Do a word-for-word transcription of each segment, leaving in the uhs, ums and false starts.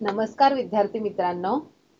नमस्कार विद्यार्थी मित्रांनो.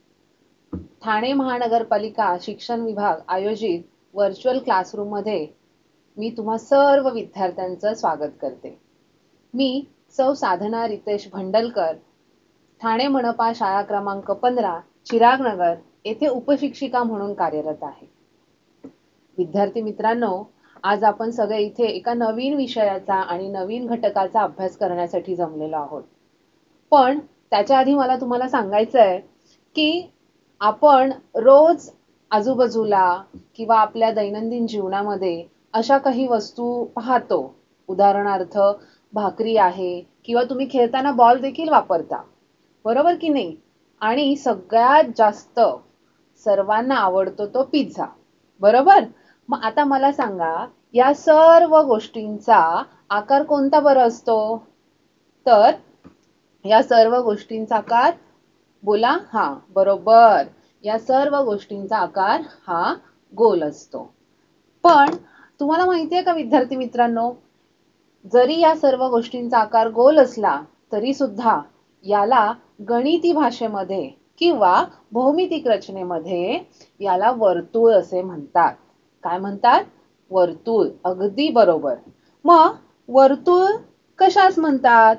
ठाणे महानगरपालिका शिक्षण विभाग आयोजित व्हर्च्युअल क्लासरूम मध्ये मी तुम्हा सर्व विद्यार्थ्यांचं स्वागत करते. मी सौ साधना रितेश भंडलकर, ठाणे मनपा शाळा क्रमांक पंधरा चिरागनगर येथे उपशिक्षिका म्हणून कार्यरत आहे. विद्यार्थी मित्रांनो, आज आपण सगळे इथे एका नवीन विषयाचा आणि नवीन घटकाचा अभ्यास करण्यासाठी जमलेलो आहोत. पण त्याच्या आधी मला तुम्हाला सांगायचं आहे की आपण रोज आजूबाजूला किंवा आपल्या दैनंदिन जीवनामध्ये अशा काही वस्तू पाहतो. उदाहरणार्थ भाकरी आहे किंवा तुम्ही खेळताना बॉल देखील वापरता, बरोबर की नाही? आणि सगळ्यात जास्त सर्वांना आवडतो तो पिझ्झा, बरोबर? मग आता मला सांगा, या सर्व गोष्टींचा आकार कोणता बरं असतो? तर या सर्व गोष्टींचा आकार बोला. हा, बरोबर. या सर्व गोष्टींचा आकार हा गोल असतो. पण तुम्हाला माहिती आहे का विद्यार्थी मित्रांनो, जरी या सर्व गोष्टींचा आकार गोल असला तरी सुद्धा याला गणिती भाषेमध्ये किंवा भौमितिक रचनेमध्ये याला वर्तुळ असे म्हणतात. काय म्हणतात? वर्तुळ. अगदी बरोबर. मग वर्तुळ कशास म्हणतात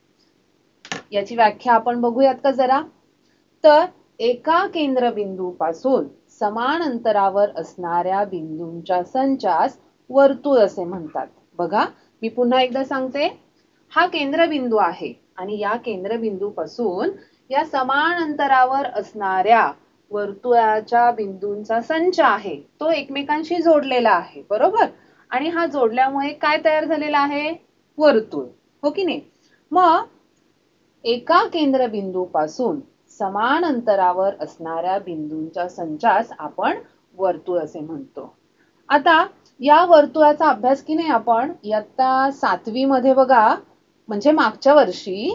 याची व्याख्या आपण बघूयात का जरा? तर एका केंद्रबिंदूपासून समान अंतरावर असणाऱ्या बिंदूंच्या संचास वर्तुळ असे म्हणतात. बघा, मी पुन्हा एकदा सांगते. हा केंद्रबिंदू आहे आणि या केंद्रबिंदूपासून या समान अंतरावर असणाऱ्या वर्तुळाच्या बिंदूंचा संच आहे, तो एकमेकांशी जोडलेला आहे, बरोबर? आणि हा जोडल्यामुळे काय तयार झालेला आहे? वर्तुळ, हो की नाही? मग एका केंद्रबिंदूपासून समान अंतरावर असणाऱ्या बिंदूंच्या संचास आपण वर्तुळ असे म्हणतो. आता या वर्तुळाचा अभ्यास की नाही आपण इयत्ता सातवी मध्ये बघा, म्हणजे मागच्या वर्षी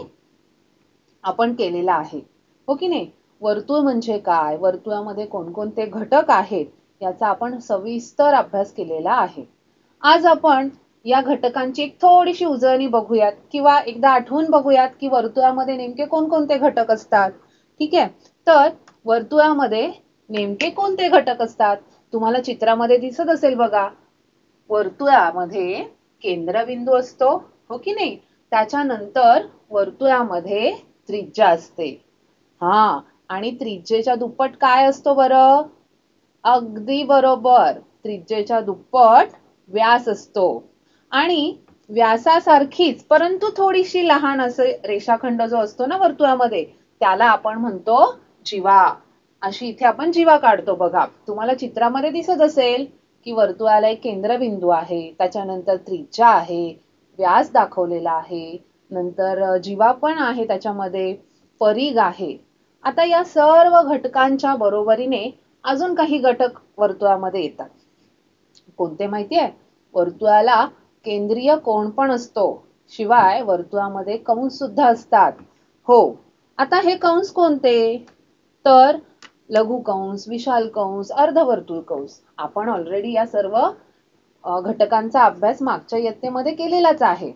आपण केलेला आहे, हो की नाही? वर्तुळ म्हणजे काय, वर्तुळामध्ये कोणकोणते घटक आहेत याचा आपण सविस्तर अभ्यास केलेला आहे. आज आपण या घटकांची एक थोडीशी उजळणी बघूयात किंवा एकदा आठवून बघूयात की वर्तुळामध्ये नेमके कोणकोणते घटक असतात. ठीक आहे? तर वर्तुळामध्ये नेमके कोणते घटक असतात तुम्हाला चित्रामध्ये दिसत असेल बघा. वर्तुळामध्ये केंद्रबिंदू असतो, हो की नाही? त्याच्यानंतर वर्तुळामध्ये त्रिज्या असते. हा, आणि त्रिज्येच्या दुप्पट काय असतो बरं? अगदी बरोबर, त्रिज्येच्या दुप्पट व्यास असतो. आणि व्यासासारखीच परंतु थोडीशी लहान असे रेषाखंड जो असतो ना वर्तुळामध्ये, त्याला आपण म्हणतो जीवा. अशी इथे आपण जीवा काढतो बघा. तुम्हाला चित्रामध्ये दिसत असेल की वर्तुळाला एक केंद्रबिंदू आहे, त्याच्यानंतर त्रिज्या आहे, व्यास दाखवलेला आहे, नंतर जीवा पण आहे, त्याच्यामध्ये परिघ आहे. आता या सर्व घटकांच्या बरोबरीने अजून काही घटक वर्तुळामध्ये येतात. कोणते माहिती आहे? वर्तुळाला केंद्रीय कोन पण असतो, शिवाय वर्तुळामध्ये कंस सुद्धा असतात. हो, आता हे कंस कोणते? तर लघु कंस, विशाल कंस, अर्धवर्तुळ कंस. आपण ऑलरेडी या सर्व घटकांचा अभ्यास मागच्या इयत्तेमध्ये केलेलाच आहे.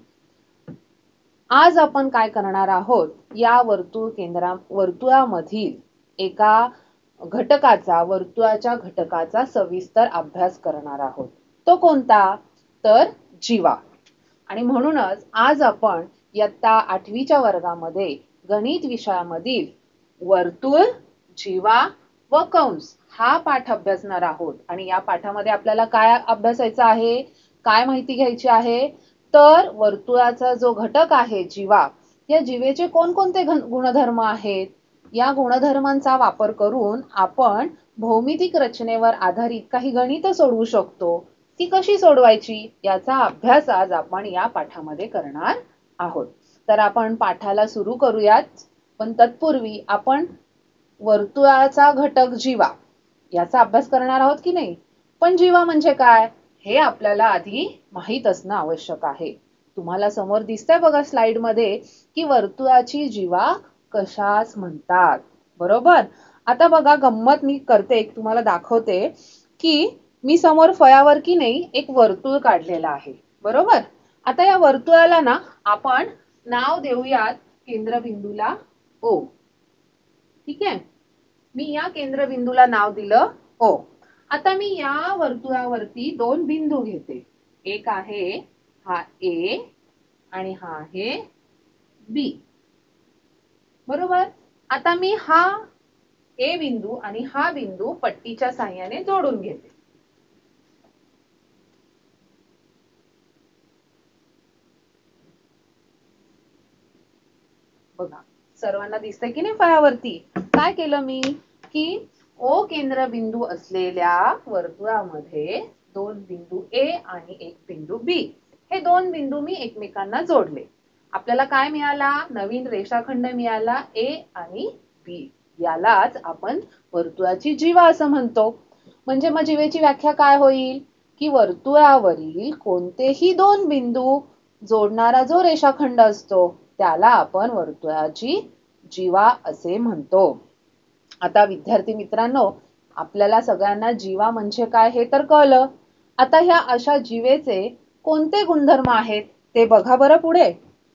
आज आपण काय करणार आहोत, या वर्तुळ केंद्रा वर्तुळामधील एका घटकाचा, वर्तुळाच्या घटकाचा सविस्तर अभ्यास करणार आहोत. तो कोणता? तर जीवा. आणि म्हणूनच आज आपण इयत्ता आठवीच्या वर्गामध्ये गणित विषयामधील वर्तुळ, जीवा व कंस हा पाठ अभ्यासणार आहोत. आणि या पाठामध्ये आपल्याला काय अभ्यासायचं आहे, काय माहिती घ्यायची आहे? तर वर्तुळाचा जो घटक आहे जीवा, या जीवेचे कोणकोणते गुणधर्म आहेत, या गुणधर्मांचा वापर करून आपण भौमितिक रचनेवर आधारित काही गणित सोडवू शकतो. ती कशी सोडवायची याचा अभ्यास आज आपण या पाठामध्ये करणार आहोत. तर आपण पाठाला सुरू करूयात. पण तत्पूर्वी आपण वर्तुळाचा घटक जीवा याचा अभ्यास करणार आहोत की नाही? पण जीवा म्हणजे काय हे आपल्याला आधी माहित असणं आवश्यक आहे. तुम्हाला समोर दिसतंय बघा स्लाइड मध्ये की वर्तुळाची जीवा कशास म्हणतात, बरोबर? आता बघा, गंमत मी करते, तुम्हाला दाखवते की मी समोर फळ्यावर की नाही एक वर्तुळ काढलेला आहे, बरोबर? आता या वर्तुळाला ना आपण नाव देऊयात केंद्रबिंदूला ओ. मी या केंद्रबिंदूला नाव दिलं ओ. आता मी या वर्तुळावरती दोन बिंदू घेते. एक आहे हा ए आणि हा आहे बी. बरोबर. आता मी हा ए बिंदू आणि हा बिंदू पट्टीच्या साहाय्याने जोडून घेते. बघा सर्वांना दिसतंय की नाही फळ्यावरती. काय केलं मी की ओ केंद्रबिंदू असलेल्या वर्तुळामध्ये दोन बिंदू ए आणि एक बिंदू बी हे दोन बिंदू मी एकमेकांना जोडले. आपल्याला काय मिळाला? नवीन रेषाखंड मिळाला ए आणि बी. यालाच आपण वर्तुळाची जीवा असं म्हणतो. म्हणजे मग जीवेची व्याख्या काय होईल की वर्तुळावरील कोणतेही दोन बिंदू जोडणारा जो रेषाखंड असतो त्याला आपण वर्तुळाची जीवा असे म्हणतो. आता विद्यार्थी मित्रांनो, आपल्याला सगळ्यांना जीवा म्हणजे काय हे तर कळलं. आता ह्या अशा जीवेचे कोणते गुणधर्म आहेत ते बघा बरं पुढे.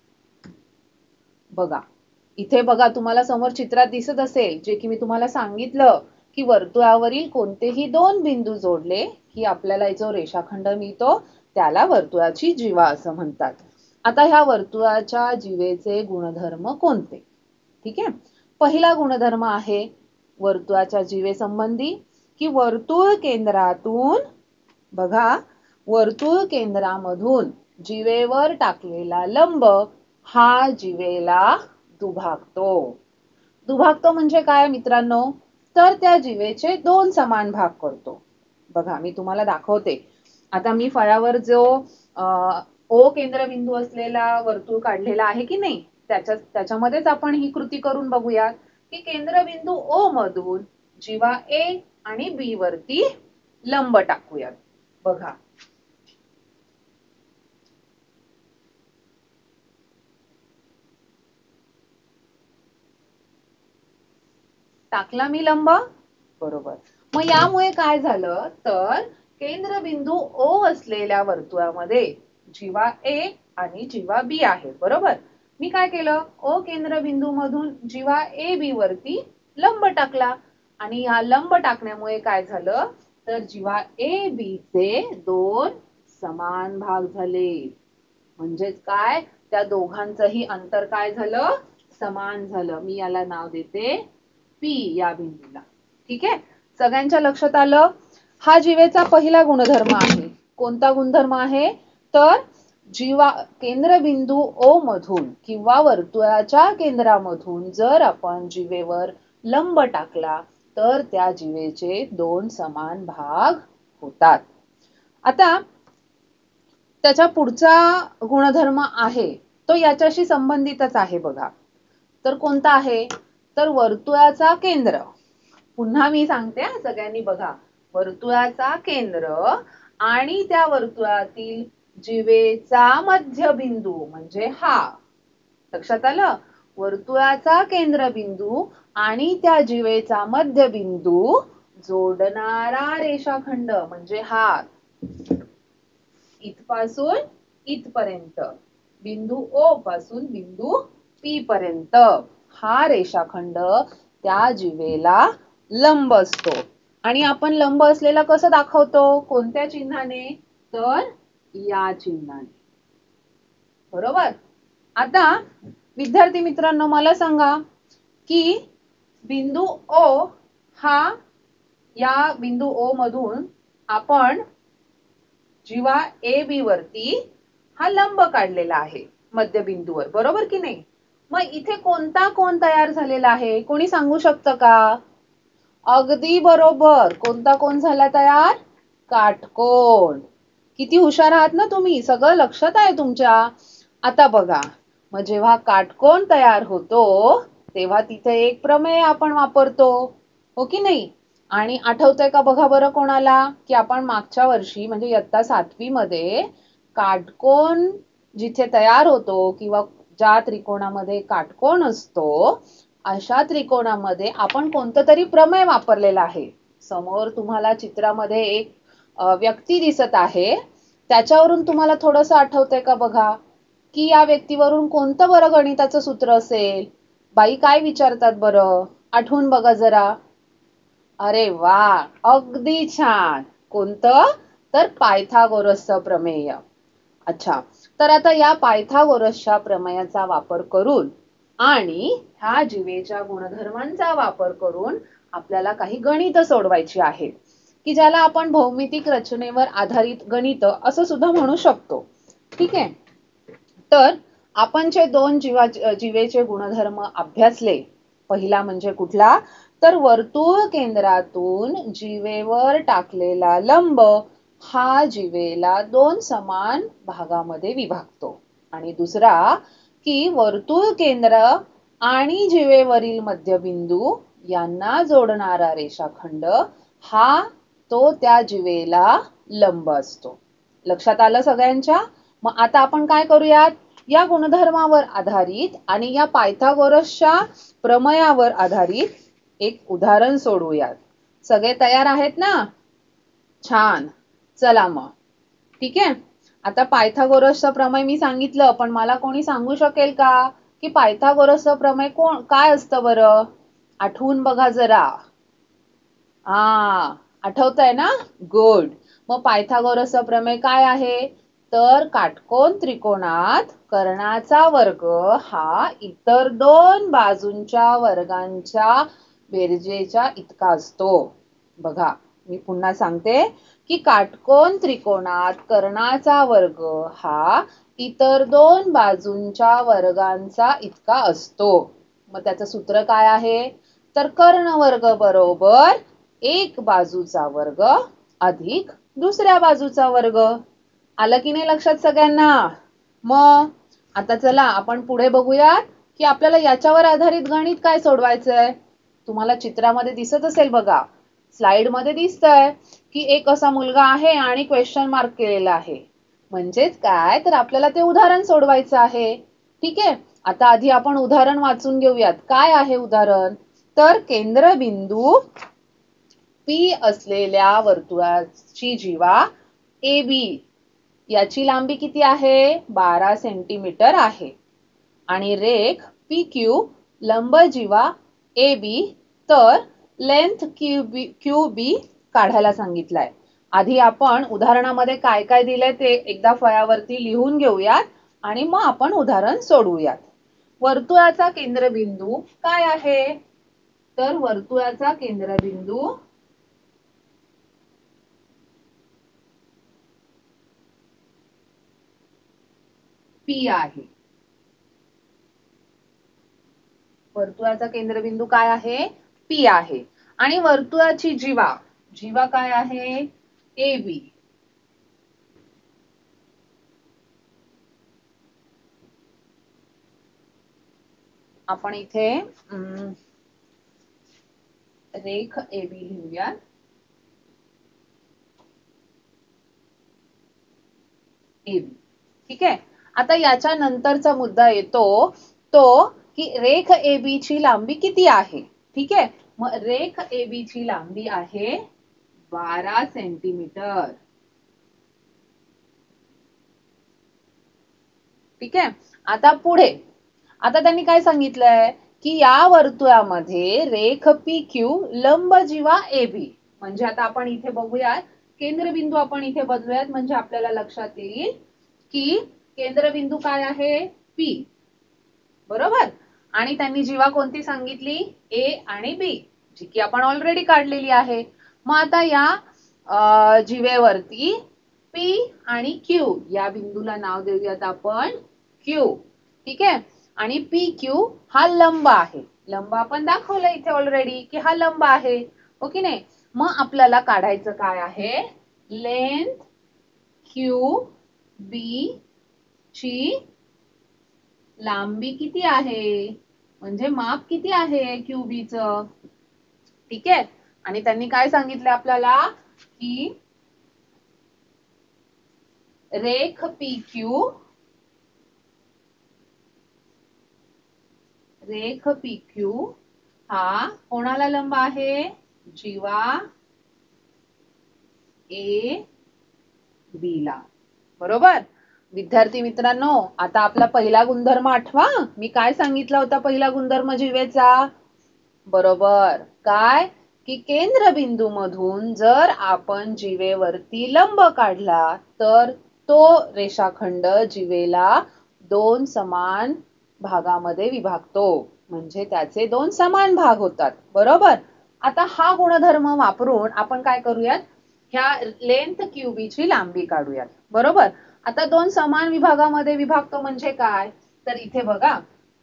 बघा इथे बघा तुम्हाला समोर चित्रात दिसत असेल जे की मी तुम्हाला सांगितलं की वर्तुळावरील कोणतेही दोन बिंदू जोडले की आपल्याला जो रेषाखंड मिळतो त्याला वर्तुळाची जीवा असं म्हणतात. आता ह्या वर्तुळाच्या जीवेचे गुणधर्म कोणते? ठीक आहे. पहिला गुणधर्म आहे वर्तुळाच्या जीवे संबंधी की वर्तुळ केंद्रातून बघा वर्तुळ केंद्रामधून जीवेवर टाकलेला लंब हा जीवेला दुभागतो. दुभागतो म्हणजे काय मित्रांनो? तर त्या जीवेचे दोन समान भाग करतो. बघा मी तुम्हाला दाखवते. आता मी फळ्यावर जो ओ केंद्रबिंदू असलेला वर्तुळ काढलेला आहे की नाही त्याच्या त्याच्यामध्येच आपण ही कृती करून बघूया की केंद्रबिंदू ओ मधून जीवा ए आणि बी वरती लंब टाकूयात. बघा टाकला मी लंब. बरोबर. मग यामुळे काय झालं तर केंद्रबिंदू ओ असलेल्या वर्तुळामध्ये जीवा ए आणि जीवा बी आहे. बरोबर. मी काय केलं ओ केंद्रबिंदू मधून जीवा ए बी वरती लंब टाकला आणि या लंब टाकण्यामुळे काय झालं तर जीवा ए बी चे दोन समान भाग झाले. म्हणजेच काय त्या दोघांचंही अंतर काय झालं समान झालं. मी याला नाव देते पी या बिंदूला. ठीक आहे. सगळ्यांच्या लक्षात आलं. हा जीवेचा पहिला गुणधर्म आहे. कोणता गुणधर्म आहे तर जीवा केंद्रबिंदू ओ मधून किंवा वर्तुळाच्या केंद्रामधून जर आपण जीवेवर लंब टाकला तर त्या जीवेचे दोन समान भाग होतात. आता त्याच्या पुढचा गुणधर्म आहे तो याच्याशी संबंधितच आहे. बघा तर कोणता आहे तर वर्तुळाचा केंद्र. पुन्हा मी सांगते सगळ्यांनी बघा. वर्तुळाचा केंद्र आणि त्या वर्तुळातील जीवेचा मध्यबिंदू म्हणजे हा. लक्षात आलं. वर्तुळाचा केंद्रबिंदू आणि त्या जीवेचा मध्यबिंदू जोडणारा रेषाखंड म्हणजे हा. इथपासून इथपर्यंत बिंदू ओ पासून बिंदू पी पर्यंत हा रेषाखंड त्या जीवेला लंब असतो. आणि आपण लंब असलेला कसं दाखवतो कोणत्या चिन्हाने तर या चिन्हाने. बरोबर. आता विद्यार्थी मित्रांनो मला सांगा की बिंदू ओ हा या बिंदू ओ मधून आपण जीवा ए बी वरती हा लंब काढलेला आहे मध्यबिंदूवर. बरोबर की नाही. मग इथे कोणता कोण तयार झालेला आहे कोणी सांगू शकतं का? अगदी बरोबर. कोणता कोण झाला तयार? काटकोन. किती हुशार आहात ना तुम्ही. सगळं लक्षात आहे तुमच्या. आता बघा मग जेव्हा काटकोन तयार होतो तेव्हा तिथे एक प्रमेय आपण वापरतो. हो की नाही. आणि आठवतंय का बघा बरं कोणाला की आपण मागच्या वर्षी म्हणजे इयत्ता सातवी मध्ये काटकोन जिथे तयार होतो किंवा ज्या त्रिकोणामध्ये काटकोन असतो अशा त्रिकोणामध्ये आपण कोणतं तरी प्रमेय वापरलेलं आहे. समोर तुम्हाला चित्रामध्ये एक व्यक्ती दिसत आहे. त्याच्यावरून तुम्हाला थोडंसं आठवतंय का बघा की या व्यक्तीवरून कोणतं बरं गणिताचं सूत्र असेल. बाई काय विचारतात बरं आठवून बघा जरा. अरे वा, अगदी छान. कोणतं? तर पायथागोरसचं प्रमेय. अच्छा, तर आता या पायथागोरसच्या प्रमेयाचा वापर करून आणि ह्या जीवेच्या गुणधर्मांचा वापर करून आपल्याला काही गणित सोडवायची आहेत, की ज्याला आपण भौमितिक रचनेवर आधारित गणित असं सुद्धा म्हणू शकतो. ठीक आहे. तर आपण जे दोन जीवा जीवेचे गुणधर्म अभ्यासले, पहिला म्हणजे कुठला? तर वर्तुळ केंद्रातून जीवेवर टाकलेला लंब हा जीवेला दोन समान भागामध्ये विभागतो. आणि दुसरा की वर्तुळ केंद्र आणि जीवेवरील मध्यबिंदू यांना जोडणारा रेषाखंड हा तो त्या जीवेला लंब असतो. लक्षात आलं सगळ्यांच्या? मग आता आपण काय करूयात? या गुणधर्मावर आधारित आणि या पायथागोरसच्या प्रमेयावर आधारित एक उदाहरण सोडवूयात. सगळे तयार आहेत ना? छान. चला मग. ठीक आहे. आता पायथागोरसचं प्रमेय मी सांगितलं, पण मला कोणी सांगू शकेल का की पायथागोरसचं प्रमेय कोण काय असतं बरं? आठवून बघा जरा. हा, आठवतंय ना? गुड. मग पायथागोरसचं प्रमेय काय आहे? तर काटकोन त्रिकोणात कर्णाचा वर्ग हा इतर दोन बाजूंच्या वर्गांच्या बेरजेच्या इतका असतो. बघा, मी पुन्हा सांगते की काटकोन त्रिकोणात कर्णाचा वर्ग हा इतर दोन बाजूंच्या वर्गांचा इतका असतो. मग त्याचं सूत्र काय आहे? तर कर्ण वर्ग बरोबर एक बाजूचा वर्ग अधिक दुसऱ्या बाजूचा वर्ग. आलं की नाही लक्षात सगळ्यांना? मग आता चला आपण पुढे बघूयात की आपल्याला याच्यावर आधारित गणित काय सोडवायचंय. तुम्हाला चित्रामध्ये दिसत असेल बघा, स्लाइड मध्ये दिसतंय की एक असा मुलगा आहे आणि क्वेश्चन मार्क केलेला आहे. म्हणजेच काय? तर आपल्याला ते उदाहरण सोडवायचं आहे. ठीक आहे. आता आधी आपण उदाहरण वाचून घेऊयात. काय आहे उदाहरण? तर केंद्रबिंदू पी असलेल्या वर्तुळाची जीवा ए बी याची लांबी किती आहे? बारा सेंटीमीटर आहे. आणि रेख पी क्यू लंब जीवा ए बी तर लेंथ क्यू बी काढायला सांगितलाय. आधी आपण उदाहरणामध्ये काय काय दिलंय ते एकदा फळ्यावरती लिहून घेऊयात आणि मग आपण उदाहरण सोडवूयात. वर्तुळाचा केंद्रबिंदू काय आहे? तर वर्तुळाचा केंद्रबिंदू पी आहे. वर्तुळाचा केंद्रबिंदू काय आहे? पी आहे. आणि वर्तुळाची जीवा जीवा काय आहे? A B. आपण इथे रेख ए बी लिहूया. A B. ठीक आहे. आता याच्या नंतरचा मुद्दा येतो तो की रेख ए बी ची लांबी किती आहे? ठीक आहे. मग रेख ए बी ची लांबी आहे बारा सेंटीमीटर. ठीक आहे. आता पुढे आता त्यांनी काय सांगितलंय की या वर्तुळामध्ये रेख पी क्यू लंब जीवा ए बी. म्हणजे आता आपण इथे बघूयात केंद्रबिंदू आपण इथे बदलूयात म्हणजे आपल्याला लक्षात येईल की केंद्रबिंदू काय आहे? पी. बरोबर. आणि त्यांनी जीवा कोणती सांगितली? ए आणि बी, जी की आपण ऑलरेडी काढलेली आहे. मग आता या जीवेवरती पी आणि क्यू या बिंदूला नाव देऊयात आपण क्यू. ठीक आहे. आणि पी क्यू हा लंब आहे. लंब आपण दाखवलं इथे ऑलरेडी की हा लंब आहे. हो की नाही? मग आपल्याला काढायचं काय आहे? लेंथ क्यू बी ची लांबी किती आहे? म्हणजे माप किती आहे क्यू बी चं? ठीक आहे. आणि त्यांनी काय सांगितलं आपल्याला की रेख पी क्यू रेख पी क्यू हा कोणाला लंब आहे? जीवा ए बी ला. बरोबर. विद्यार्थी मित्रांनो, आता आपला पहिला गुणधर्म आठवा. मी काय सांगितला होता पहिला गुणधर्म जीवेचा? बरोबर. काय? की केंद्रबिंदू मधून जर आपण जीवेवरती लंब काढला तर तो रेषाखंड जीवेला दोन समान भागामध्ये विभागतो, म्हणजे त्याचे दोन समान भाग होतात, बरोबर. आता हा गुणधर्म वापरून आपण काय करूयात, ह्या लेंथ क्यूबीची लांबी काढूयात, बरोबर. आता दोन समान विभागामध्ये विभागतो म्हणजे काय, तर इथे बघा,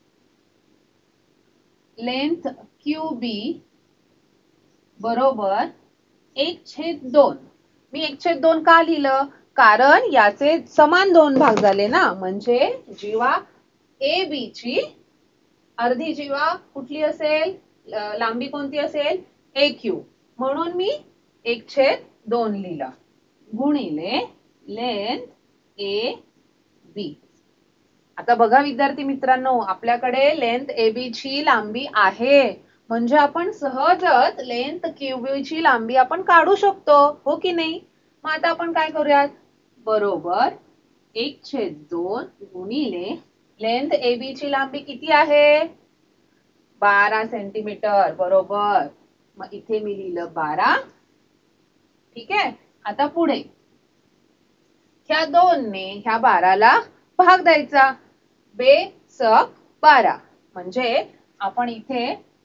लेंथ क्यूबी बरोबर एक छेद दोन. मी एक छेद दोन का लिहिलं, कारण याचे समान दोन भाग झाले ना, म्हणजे जीवा ए बी ची अर्धी जीवा कुठली असेल, लांबी कोणती असेल, ए क्यू, म्हणून मी एक छेद दोन लिहिलं गुणिले लेंथ ए बी. आता बघा विद्यार्थी मित्रांनो, आपल्याकडे लेंथ ए बी ची लांबी आहे, म्हणजे आपण सहजच लेंथ क्यूबी ची लांबी आपण काढू शकतो, हो की नाही. मग आता आपण काय करूयात, बरोबर एक छेद दोन गुणिले लेंथ ए बी ची लांबी किती आहे, बारा सेंटीमीटर, बरोबर. मग इथे मी लिहिलं बारा. ठीक आहे. आता पुढे ह्या दोन ने ह्या बाराला भाग द्यायचा, बेसक बारा, म्हणजे आपण इथे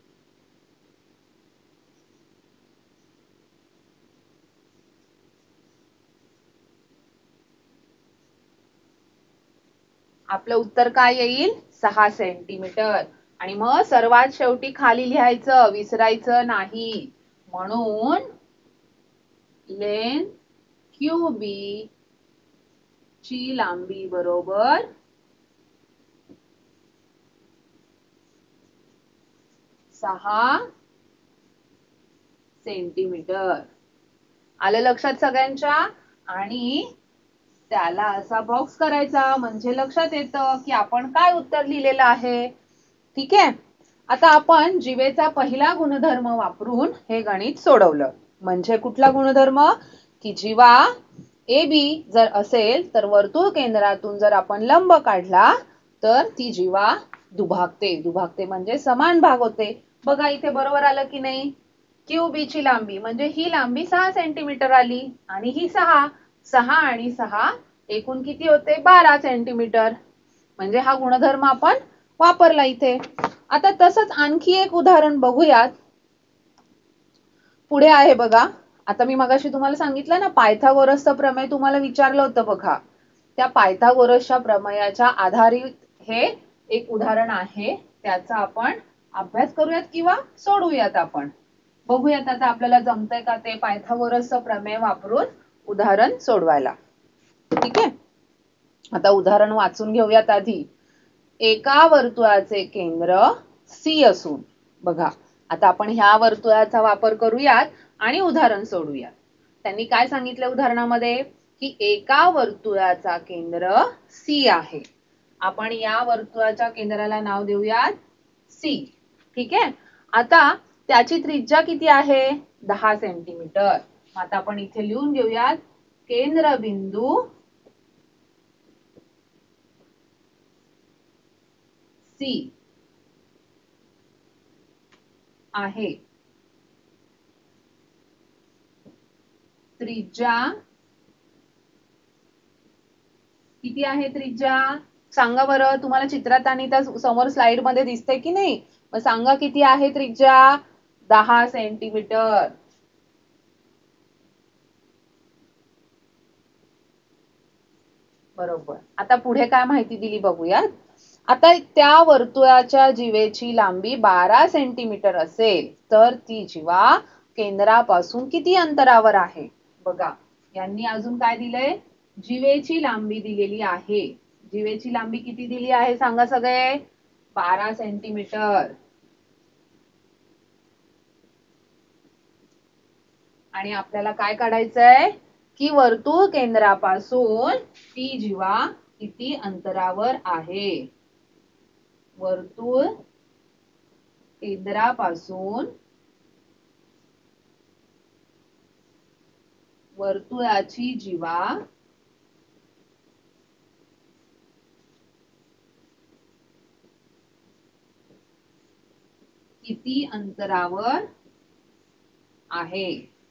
आपलं उत्तर काय येईल, सहा सेंटीमीटर. आणि मग सर्वात शेवटी खाली लिहायचं, विसरायचं नाही, म्हणून लेंथ क्यूबी ची लांबी बरोबर सहा सेंटीमीटर. आलं लक्षात सगळ्यांच्या. आणि त्याला असा बॉक्स करायचा, म्हणजे लक्षात येतं की आपण काय उत्तर लिहिलेलं आहे. ठीक आहे. आता आपण जीवेचा पहिला गुणधर्म वापरून हे गणित सोडवलं. म्हणजे कुठला गुणधर्म, की जीवा ए बी जर असेल तर वर्तुळ केंद्रातून जर आपण लंब काढला तर ती जीवा दुभागते. दुभागते म्हणजे समान भाग होते. बघा इथे बरोबर आलं की नाही. क्यूबी ची लांबी म्हणजे ही लांबी सहा सेंटीमीटर आली आणि ही सहा, सहा आणि सहा एकूण किती होते, बारा सेंटीमीटर. म्हणजे हा गुणधर्म आपण वापरला इथे. आता तसंच आणखी एक उदाहरण बघूयात. पुढे आहे बघा. आता मी मगाशी तुम्हाला सांगितलं ना, पायथागोरसचं प्रमेय तुम्हाला विचारलं होतं बघा. त्या पायथागोरसच्या प्रमेयाच्या आधारित हे एक उदाहरण आहे. त्याचा आपण अभ्यास करूयात किंवा सोडवूयात आपण. बघूयात आता आपल्याला जमतंय का ते पायथागोरसचं प्रमेय वापरून उदाहरण सोडवायला. ठीक आहे. आता उदाहरण वाचून घेऊयात आधी. एका वर्तुळाचे केंद्र सी असून, बघा आता आपण ह्या वर्तुळाचा वापर करूयात आणि उदाहरण सोडूयात. त्यांनी काय सांगितलं उदाहरणामध्ये, की एका वर्तुळाचा केंद्र सी आहे. आपण या वर्तुळाच्या केंद्राला नाव देऊयात सी. ठीक आहे. आता त्याची त्रिज्या किती आहे, दहा सेंटीमीटर. आता आपण इथे लिहून घेऊयात, केंद्रबिंदू सी आहे, त्रिज्या किती आहे, त्रिज्या सांगा बरं. तुम्हाला चित्रात आणि त्या समोर स्लाइड मध्ये दिसते की नाही, मग सांगा किती आहे त्रिज्या, दहा सेंटीमीटर. बरोबर. आता पुढे काय माहिती दिली बघूयात. आता त्या वर्तुळाच्या जीवेची लांबी बारा सेंटीमीटर असेल तर ती जीवा केंद्रापासून किती अंतरावर आहे. बघा यांनी अजून काय दिलंय, जीवेची लांबी दिलेली आहे. जीवेची लांबी किती दिली आहे सांगा सगळे, बारा सेंटीमीटर. आणि आपल्याला काय काढायचंय, की वर्तुळ केंद्रापासून ती जीवा किती अंतरावर आहे. वर्तुळ केंद्रापासून वर्तुळाची जीवा किती अंतरावर आहे.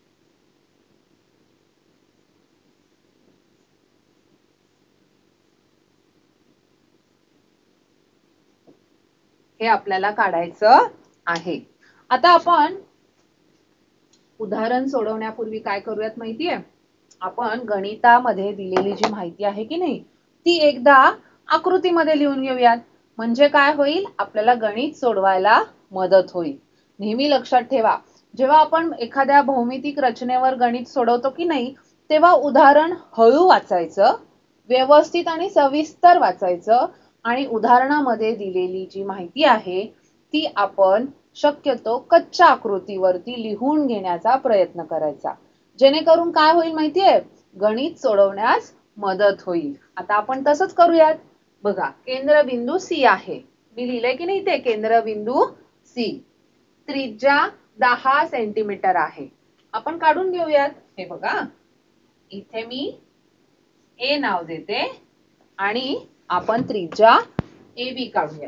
हे आपल्याला काढायचं आहे. आता आपण उदाहरण सोडवण्यापूर्वी काय करूयात माहितीये, आपण गणितामध्ये दिलेली जी माहिती आहे की नाही ती एकदा आकृतीमध्ये लिहून घेऊयात. म्हणजे काय होईल, आपल्याला गणित सोडवायला मदत होईल. नेहमी लक्षात ठेवा, जेव्हा आपण एखाद्या भौमितिक रचनेवर गणित सोडवतो की नाही तेव्हा उदाहरण हळू वाचायचं, व्यवस्थित आणि सविस्तर वाचायचं आणि उदाहरणामध्ये दिलेली जी माहिती आहे ती आपण शक्यतो कच्च्या आकृतीवरती लिहून घेण्याचा प्रयत्न करायचा. जेणेकरून काय होईल माहितीये, गणित सोडवण्यास मदत होईल. आता आपण तसंच करूयात. बघा, केंद्रबिंदू सी आहे. मी लिहिलंय की नाही ते केंद्रबिंदू सी. त्रिज्या दहा सेंटीमीटर आहे. आपण काढून घेऊयात. हे बघा, इथे मी ए नाव देते आणि आपण त्रिज्या ए बी काढूयात.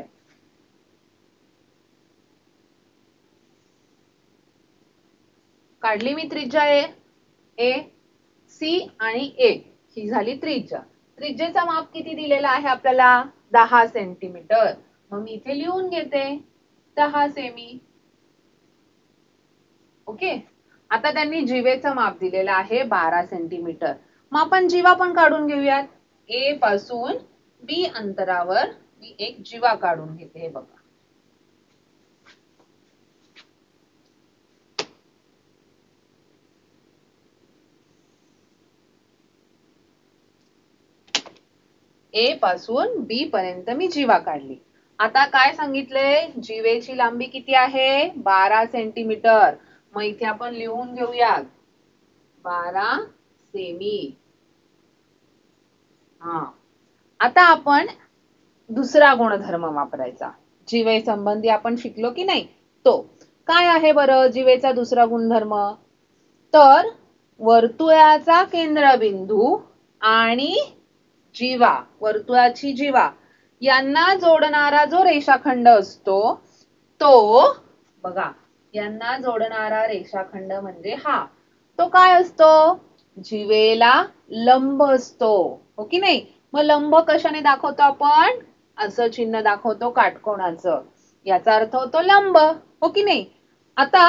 काढली मी त्रिज्या ए. ए, सी आणि ए ही झाली त्रिज्या. त्रिज्येचा माप किती दिलेला आहे आपल्याला, दहा सेंटीमीटर. मग मी इथे लिहून घेते दहा सेमी. ओके. आता त्यांनी जीवेचं माप दिलेलं आहे बारा सेंटीमीटर. मग आपण जीवा पण काढून घेऊयात. ए पासून बी अंतरावर मी एक जीवा काढून घेते. हे बघा, ए पासून बी पर्यंत मी जीवा काढली. आता काय सांगितलंय, जीवेची लांबी किती आहे, बारा सेंटीमीटर. मग इथे आपण लिहून घेऊयात बारा सेमी. हा, आता आपण दुसरा गुणधर्म वापरायचा. जीवे संबंधी आपण शिकलो की नाही तो. काय आहे बरं जीवेचा दुसरा गुणधर्म, तर वर्तुळाचा केंद्रबिंदू आणि जीवा, वर्तुळाची जीवा यांना जोडणारा जो रेषाखंड असतो तो, बघा, यांना जोडणारा रेषाखंड म्हणजे हा, तो काय असतो, जीवेला लंब असतो. हो की नाही. मग लंब कशाने दाखवतो आपण, असं चिन्ह दाखवतो काटकोणाचं. याचा अर्थ होतो लंब. हो की नाही. आता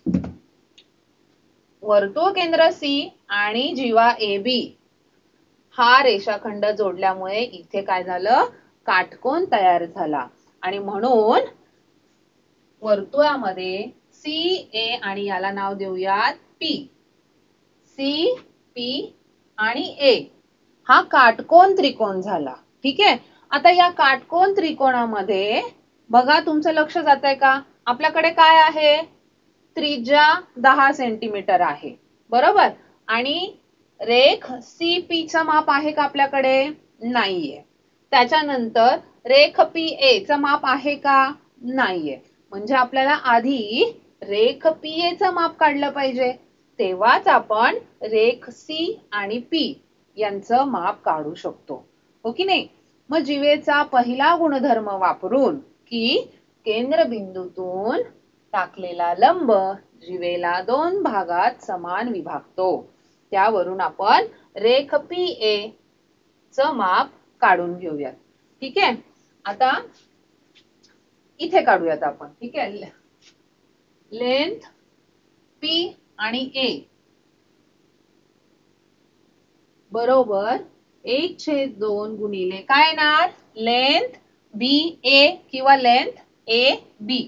वर्तुळ केंद्र सी आणि जीवा ए बी हा रेषाखंड जोडल्यामुळे इथे काय झालं, काटकोन तयार झाला. आणि म्हणून वर्तुळामध्ये सी ए आणि याला नाव देऊयात पी. सी पी आणि ए हा काटकोन त्रिकोण झाला. ठीक आहे. आता या काटकोन त्रिकोणामध्ये बघा, तुमचं लक्ष जात आहे का, आपल्याकडे काय आहे, त्रिज्या दहा सेंटीमीटर आहे बरोबर. आणि रेख सी पी चं माप आहे का आपल्याकडे, नाहीये. त्याच्यानंतर रेख पी ए चं माप आहे का, नाहीये. म्हणजे आपल्याला आधी रेख पी ए चं माप काढलं पाहिजे, तेव्हाच आपण रेख सी आणि पी यांचं माप काढू शकतो. हो की नाही. मग जीवेचा पहिला गुणधर्म वापरून की केंद्रबिंदूतून टाकलेला लंब जीवेला दोन भागात समान विभागतो, त्यावरून आपण रेख पी ए चं माप काढून घेऊयात. ठीक आहे. आता इथे काढूयात आपण. ठीक आहे. लेंथ पी आणि ए बरोबर एक छेद दोन गुणिले काय येणार, लेंथ बी ए किंवा लेंथ ए बी.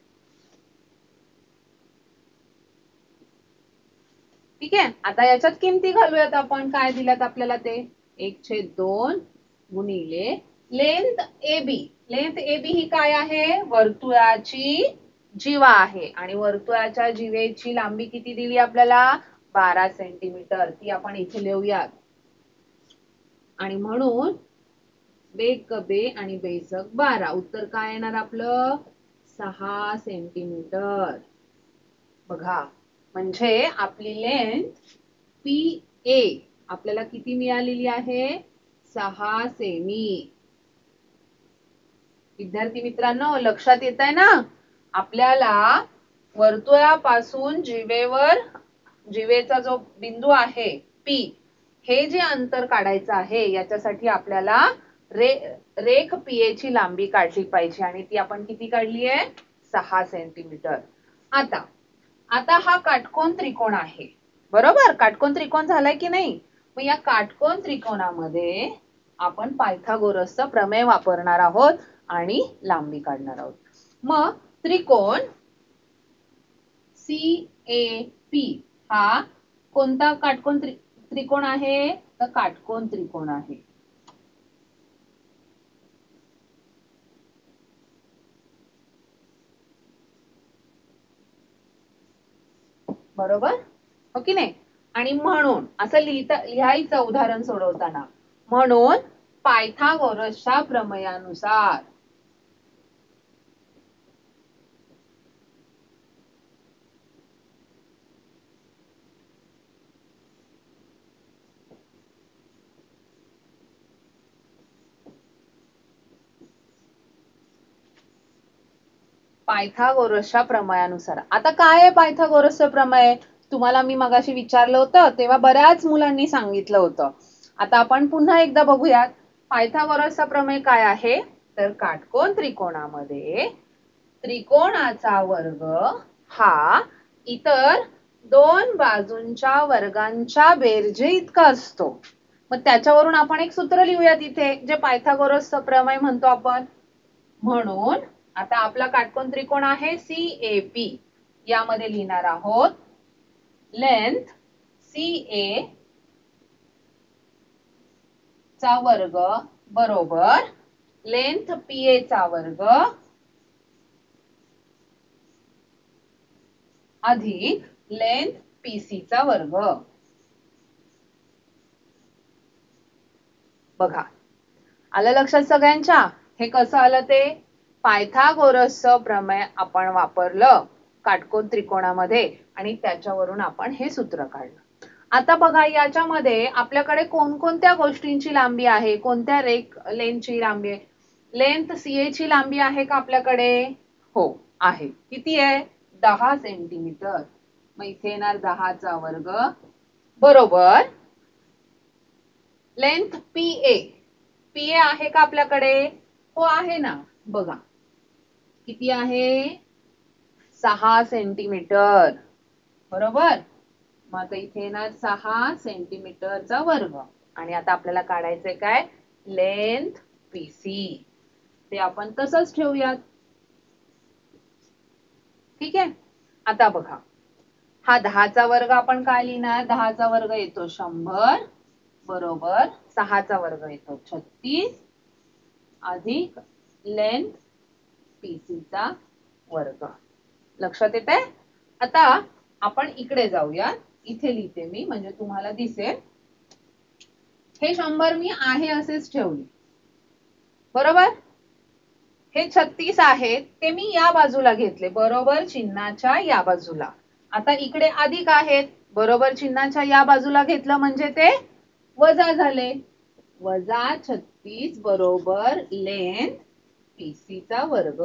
ठीक आहे. आता याच्यात किमती घालूयात आपण. काय दिल्यात आपल्याला ते, एक छेद दोन गुणिले length A B. Length A B ही काय आहे, वर्तुळाची जीवा आहे. आणि वर्तुळाच्या जीवेची लांबी किती दिली आपल्याला, बारा सेंटीमीटर. ती आपण इथे लिहूयात. आणि म्हणून बेग बे आणि बेसक बारा. उत्तर काय येणार आपलं, सहा सेंटीमीटर. बघा, म्हणजे आपली लेंथ पी ए आपल्याला किती मिळालेली आहे, सहा सेमी. विद्यार्थी मित्रांनो, लक्षात येत आहे ना, आपल्याला वर्तुळापासून जीवेवर जीवेचा जो बिंदू आहे पी, हे जे अंतर काढायचं आहे याच्यासाठी आपल्याला रे रेख पीए ची लांबी काढली पाहिजे आणि ती आपण किती काढली आहे? सहा सेंटीमीटर. आता आता हा काटकोन त्रिकोण आहे, बरोबर? काटकोन त्रिकोण झालाय की नाही? मग या काटकोन त्रिकोणामध्ये आपण पायथागोरसचा प्रमेय वापरणार आहोत आणि लांबी काढणार आहोत. मग त्रिकोण सी ए पी हा कोणता काटकोन त्रि त्रिकोण आहे? तर काटकोन त्रिकोण आहे. बरोबर हो की नाही? आणि म्हणून असं लिहिता लिहायचं उदाहरण सोडवताना, म्हणून पायथागोरसच्या प्रमेयानुसार पायथागोरसच्या प्रमेयानुसार आता काय आहे पायथागोरसचं प्रमेय? तुम्हाला मी मगाशी विचारलं होतं तेव्हा बऱ्याच मुलांनी सांगितलं होतं. आता आपण पुन्हा एकदा बघूयात. पायथागोरसचा प्रमेय काय आहे? तर काटकोन त्रिकोणामध्ये त्रिकोणाचा वर्ग हा इतर दोन बाजूंच्या वर्गांच्या बेरजे इतका असतो. मग त्याच्यावरून आपण एक सूत्र लिहूयात इथे, जे पायथागोरसचं प्रमेय म्हणतो आपण. म्हणून आता आपला काटकोन त्रिकोण आहे सी ए पी, यामध्ये लिहिणार आहोत लेंथ सी ए चा वर्ग बरोबर लेंथ पी ए चा वर्ग अधिक लेंथ पी सी चा वर्ग. बघा आलं लक्षात सगळ्यांच्या? हे कसं आलं ते? पायथागोरसचं प्रमेय आपण वापरलं काटकोन त्रिकोणामध्ये आणि त्याच्यावरून आपण हे सूत्र काढलं. आता बघा याच्यामध्ये आपल्याकडे कोणकोणत्या गोष्टींची लांबी आहे? कोणत्या रेख लेंथची लांबी आहे? लेंथ सीए ची लांबी आहे का आपल्याकडे? हो आहे. किती आहे? दहा सेंटीमीटर. मग इथे येणार दहाचा वर्ग बरोबर length P A. P A आहे का आपल्याकडे? हो आहे ना. बघा किती आहे? सहा सेंटीमीटर. बरोबर. मग आता इथे येणार सहा सेंटीमीटरचा वर्ग. आणि आता आपल्याला काढायचंय काय? Length P C. ते आपण तसंच ठेवूयात. ठीक आहे. आता बघा हा दहाचा वर्ग आपण काय लिहिणार? दहाचा वर्ग येतो शंभर बरोबर सहाचा वर्ग येतो छत्तीस अधिक लेंथ पी सी चा वर्ग. लक्षात येतंय? आता आपण इकडे जाऊया. इथे लिहिते मी म्हणजे तुम्हाला दिसेल. हे शंभर मी आहे असेच ठेवले बरोबर. हे छत्तीस आहेत ते मी या बाजूला घेतले बरोबर चिन्हाच्या या बाजूला. आता इकडे अधिक आहेत बरोबर चिन्हाच्या या बाजूला घेतलं म्हणजे ते वजा झाले. वजा छत्तीस बरोबर लेंथ पी सी चा वर्ग.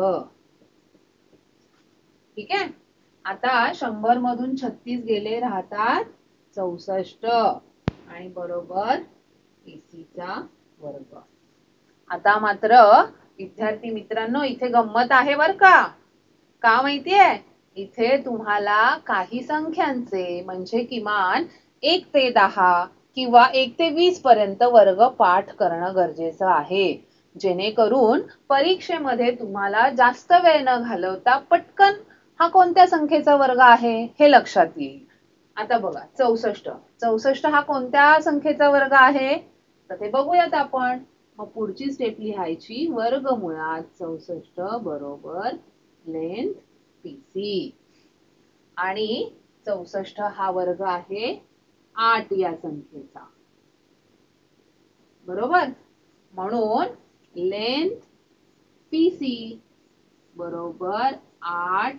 ठीक आहे. आता शंभर मधून छत्तीस गेले राहतात चौसष्ट आणि बरोबर पी सी चा वर्ग. आता मात्र विद्यार्थी मित्रांनो इथे गंमत आहे बर का? का माहितीये? इथे तुम्हाला काही संख्यांचे म्हणजे किमान एक ते दहा किंवा एक ते वीस पर्यंत वर्ग पाठ करणं गरजेचं आहे, जेणेकरून परीक्षेमध्ये तुम्हाला जास्त वेळ न घालवता पटकन हा कोणत्या संख्येचा वर्ग आहे हे लक्षात येईल. आता बघा चौसष्ट. चौसष्ट हा कोणत्या संख्येचा वर्ग आहे? तर ते बघूयात आपण. मग पुढची स्टेप लिहायची वर्गमुळात चौसष्ट बरोबर लेंथ पी सी. आणि चौसष्ट हा वर्ग आहे आठ या संख्येचा. बरोबर. म्हणून लेंथ पी सी बरोबर आठ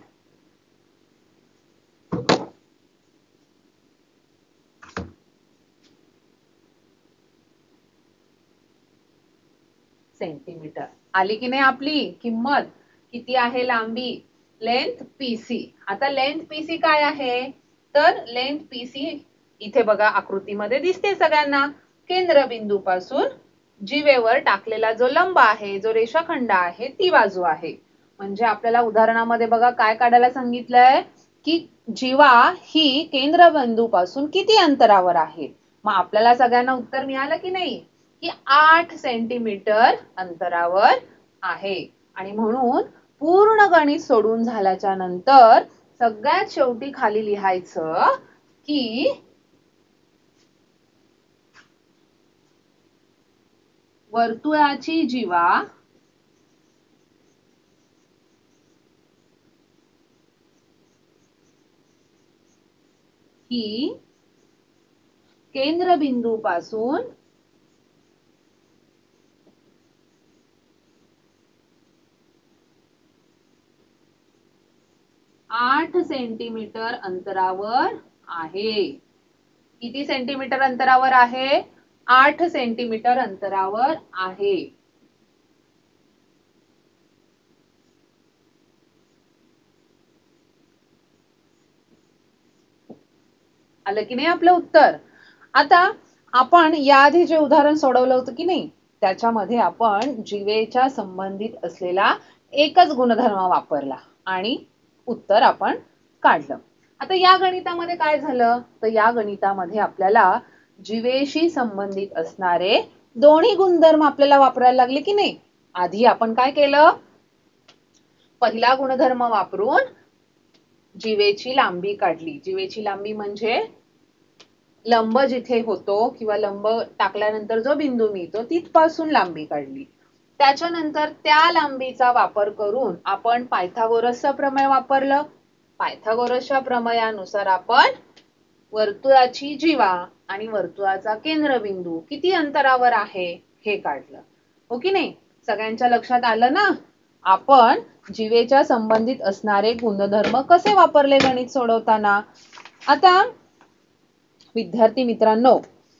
सेंटीमीटर. आली की नाही आपली किंमत? किती आहे लांबी? Length PC. आता लेंथ पीसी काय आहे, तर लेंथ पीसी इथे बघा आकृतीमध्ये दिसते सगळ्यांना. केंद्रबिंदू पासून जीवेवर टाकलेला जो लंब आहे, जो रेषाखंड आहे, ती बाजू आहे. म्हणजे आपल्याला उदाहरणामध्ये बघा काय काढायला सांगितलंय की जीवा ही केंद्रबिंदू पासून किती अंतरावर आहे. मग आपल्याला सगळ्यांना उत्तर मिळालं की नाही, की आठ सेंटीमीटर अंतरावर आहे. आणि म्हणून पूर्ण गणित सोडून झाल्याच्या नंतर सगळ्यात शेवटी खाली लिहायचं की वर्तुळाची जीवा ही केंद्रबिंदू पासून आठ सेंटीमीटर अंतरावर आहे. किती सेंटीमीटर अंतरावर आहे, आठ सेंटीमीटर अंतरावर आहे. आलं की नाही आपलं उत्तर. आता आपण याआधी जे उदाहरण सोडवलं होतं की नाही, त्याच्यामध्ये आपण जीवेच्या संबंधित असलेला एकच गुणधर्म वापरला आणि उत्तर आपण काढलं. आता या गणितामध्ये काय झालं, तर या गणितामध्ये आपल्याला जीवेशी संबंधित असणारे दोन्ही गुणधर्म आपल्याला वापरायला लागले की नाही. आधी आपण काय केलं, पहिला गुणधर्म वापरून जीवेची लांबी काढली. जीवेची लांबी म्हणजे लंब जिथे होतो किंवा लंब टाकल्यानंतर जो बिंदू मिळतो तिथपासून लांबी काढली. त्याच्यानंतर त्या लांबीचा वापर करून आपण पायथागोरसचा प्रमेय वापरलं. पायथागोरसच्या प्रमेयानुसार आपण वर्तुळाची जीवा आणि वर्तुळाचा केंद्रबिंदू किती अंतरावर आहे हे काढलं. हो की नाही, सगळ्यांच्या लक्षात आलं ना. आपण जीवेच्या संबंधित असणारे गुणधर्म कसे वापरले गणित सोडवताना. आता विद्यार्थी मित्रांनो,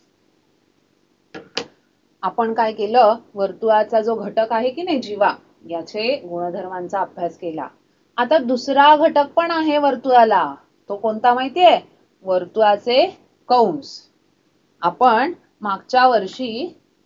आपण काय केलं, वर्तुळाचा जो घटक आहे की नाही जीवा, याचे गुणधर्मांचा अभ्यास केला. आता दुसरा घटक पण आहे वर्तुळाला. तो कोणता माहितीये, वर्तुळाचे कंस. आपण मागच्या वर्षी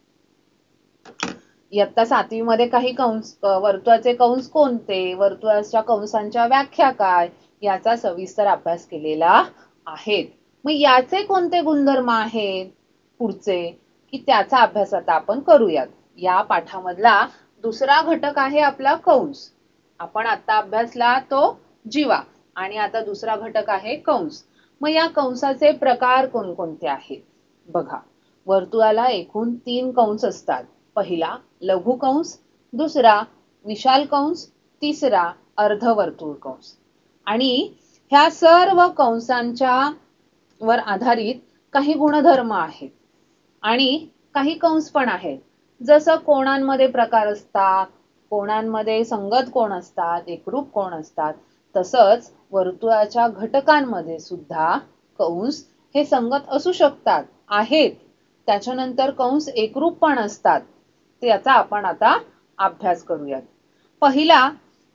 इयत्ता सातवी मध्ये काही कंस, वर्तुळाचे कंस कोणते, वर्तुळाच्या कंसांच्या व्याख्या काय, याचा सविस्तर अभ्यास केलेला आहे. मग याचे कोणते गुणधर्म आहेत पुढचे, की त्याचा अभ्यास आता आपण करूयात. या पाठामधला दुसरा घटक आहे आपला कंस. आपण आता अभ्यासला तो जीवा आणि आता दुसरा घटक आहे कंस. मग या कंसाचे प्रकार कोणकोणते आहेत बघा. वर्तुळाला एकूण तीन कंस असतात. पहिला लघु कंस, दुसरा विशाल कंस, तिसरा अर्धवर्तुळ कंस. आणि ह्या सर्व कंसांच्या वर आधारित काही गुणधर्म आहेत आणि काही कंस पण आहेत. जसं कोणांमध्ये प्रकार असतात, कोणांमध्ये संगत कोण असतात, एकरूप कोण असतात, तसंच वर्तुळाच्या घटकांमध्ये सुद्धा कंस हे संगत असू शकतात, आहेत. त्याच्यानंतर कंस एकरूप पण असतात. त्याचा आपण आता अभ्यास करूयात. पहिला